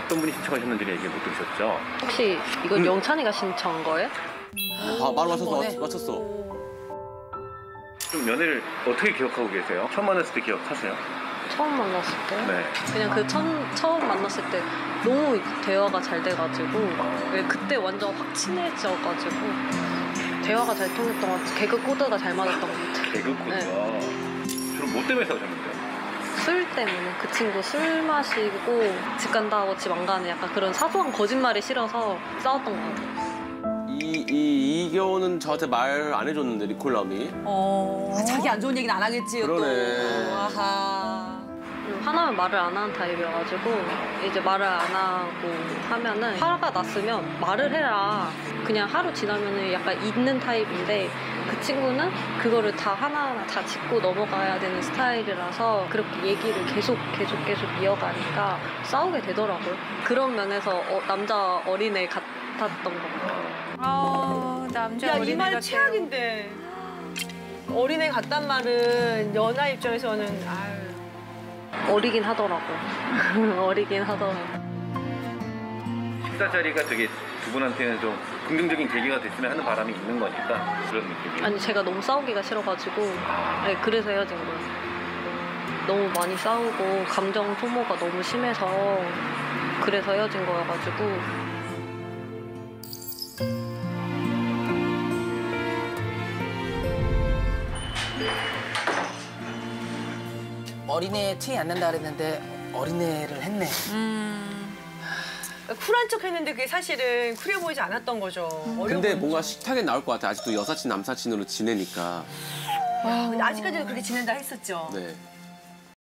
어떤 분이 신청하셨는지 얘기 못 들으셨죠? 혹시 이건 영찬이가 신청한 거예요? 아, 바로 맞췄어. 좀 연애를 어떻게 기억하고 계세요? 처음 만났을 때 기억하세요? 처음 만났을 때? 네. 그냥 그 처음 만났을 때 너무 대화가 잘 돼가지고 그때 완전 확 친해져가지고 대화가 잘 통했던 것 같아요. 개그 코드가 잘 맞았던 것 같아요. 개그 코드가. 네. 주로 뭐 때문에 싸우셨는데요? 술 때문에 그 친구 술 마시고 집 간다 하고 집 안 가는 약간 그런 사소한 거짓말이 싫어서 싸웠던 것 같아요. 이겨우는 저한테 말 안 해줬는데, 리콜남이. 자기 안 좋은 얘기는 안 하겠지요, 그러네. 또. 아하. 하나면 말을 안 하는 타입이어가지고 이제 말을 안 하고 하면은 화가 났으면 말을 해라. 그냥 하루 지나면은 약간 잊는 타입인데 그 친구는 그거를 다 하나하나 다 짚고 넘어가야 되는 스타일이라서 그렇게 얘기를 계속 이어가니까 싸우게 되더라고요. 그런 면에서 남자 어린애 같았던 것 같아요. 남자 야, 이 어린애 말 같아요. 최악인데. 어린애 같단 말은 연하 입장에서는 아유. 어리긴 하더라고요. 어리긴 하더라고요. 식사 자리가 되게 두 분한테는 좀 긍정적인 계기가 됐으면 하는 바람이 있는 거니까 그런 느낌이에요. 아니 제가 너무 싸우기가 싫어가지고 네, 그래서 헤어진 거예요. 너무 많이 싸우고 감정 소모가 너무 심해서 그래서 헤어진 거여가지고. 어린애 티 안 난다 그랬는데 어린애를 했네. 쿨한 척 했는데 그게 사실은 쿨해 보이지 않았던 거죠. 근데 뭔가 식탁에 나올 것 같아. 아직도 여사친, 남사친으로 지내니까. 와, 근데 아직까지도 그렇게 지낸다 했었죠. 네.